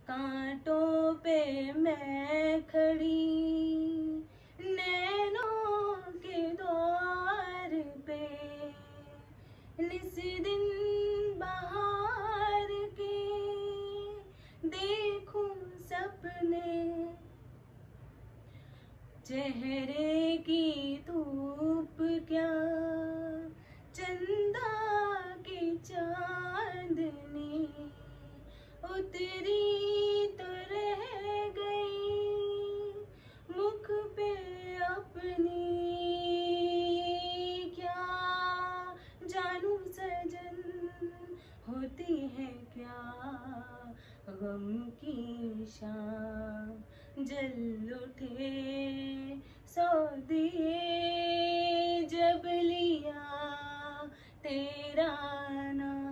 कांटों पे मैं खड़ी, नैनों के द्वार पे, निस दिन बहार के देखूं सपने, चेहरे की धूप क्या, चंदा की चांदनी, उतरी तो रह गई मुख पे अपनी। क्या जानू सजन होती है क्या गम की शाम, जल उठे सौ दिए जब लिया तेरा नाम।